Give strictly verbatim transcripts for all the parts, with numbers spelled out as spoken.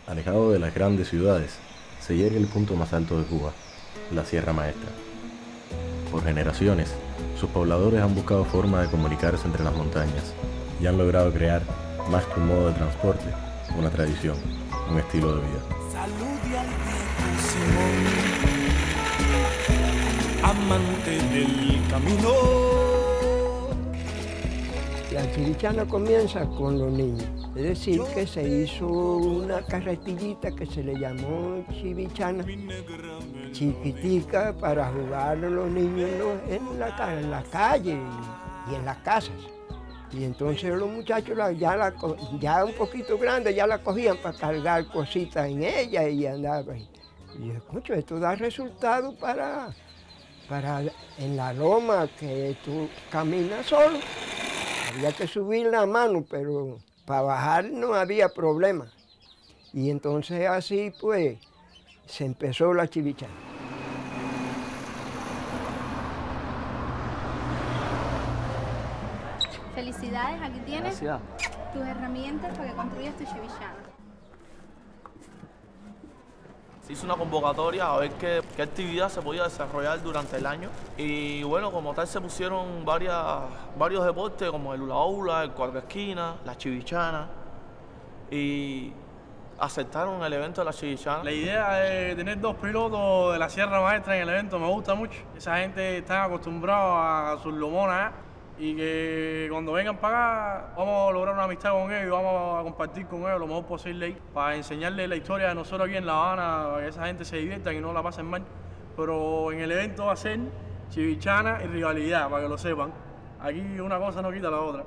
Alejado de las grandes ciudades, se yergue el punto más alto de Cuba, la Sierra Maestra. Por generaciones, sus pobladores han buscado formas de comunicarse entre las montañas y han logrado crear, más que un modo de transporte, una tradición, un estilo de vida. Salude al viejo Simón, amante del camino. La chivichana comienza con los niños, es decir, que se hizo una carretillita que se le llamó chivichana, chiquitica, para jugar a los niños en la, en la calle y en las casas. Y entonces los muchachos ya, la, ya un poquito grandes ya la cogían para cargar cositas en ella y andaban. Y escucho, esto da resultado para, para en la loma que tú caminas solo. Había que subir la mano, pero para bajar no había problema. Y entonces así pues se empezó la chivichana. Felicidades, aquí tienes Gracias. tus herramientas para que construyas tu chivichana. Se hizo una convocatoria a ver qué, qué actividad se podía desarrollar durante el año. Y bueno, como tal se pusieron varias, varios deportes como el hula hula, el cuatro esquinas, la chivichana. Y aceptaron el evento de la chivichana. La idea de tener dos pilotos de la Sierra Maestra en el evento me gusta mucho. Esa gente está acostumbrada a sus lomonas y que cuando vengan para acá vamos a lograr una amistad con ellos, vamos a compartir con ellos lo mejor posible ahí, para enseñarles la historia de nosotros aquí en La Habana, para que esa gente se divierta y no la pasen mal. Pero en el evento va a ser chivichana y rivalidad, para que lo sepan. Aquí una cosa no quita la otra.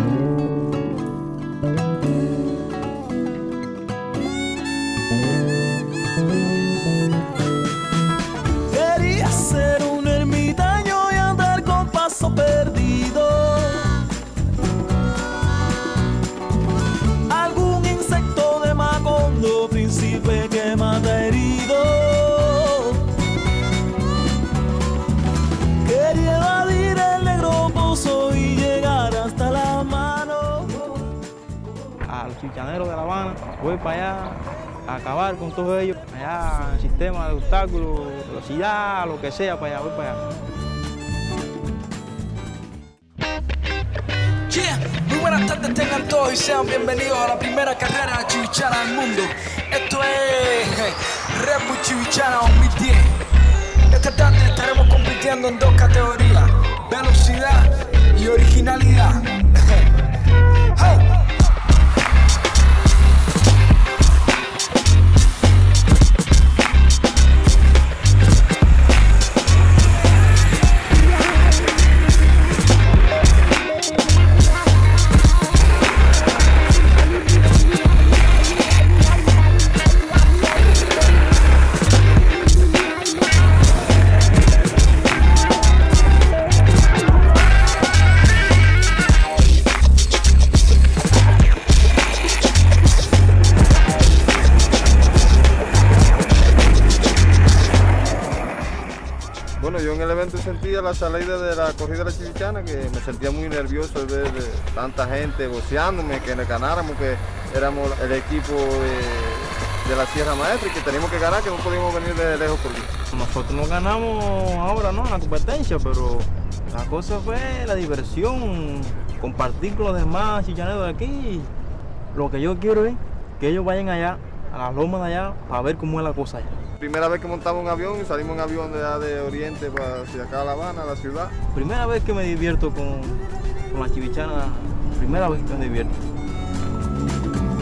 Quería ser un ermitaño y andar con paso perdido. Algún insecto de Macondo, príncipe que mata herido. Quería evadir el negro pozo y llegar hasta la mano. A los chivichaneros de La Habana, voy para allá a acabar con todos ellos. Allá en el sistema de obstáculos, velocidad, lo que sea, para allá, voy para allá. Yeah. Muy buenas tardes tengan todos y sean bienvenidos a la primera carrera de chivichana del mundo. Esto es Red Bull Chivichana dos mil diez. Esta tarde estaremos compitiendo en dos categorías: velocidad y originalidad. Hey. Bueno, yo en el evento sentía la salida de la corrida de la chivichana, que me sentía muy nervioso de ver tanta gente voceándome, que le ganáramos, que éramos el equipo de, de la Sierra Maestra y que teníamos que ganar, que no podíamos venir de lejos por aquí. Nosotros no ganamos ahora, ¿no?, en la competencia, pero la cosa fue la diversión, compartir con los demás chivichaneros de aquí. Lo que yo quiero es que ellos vayan allá, a las lomas de allá, para ver cómo es la cosa allá. Primera vez que montamos un avión y salimos en avión de, de Oriente para hacia acá a La Habana, la ciudad. Primera vez que me divierto con, con la chivichana, primera vez que me divierto.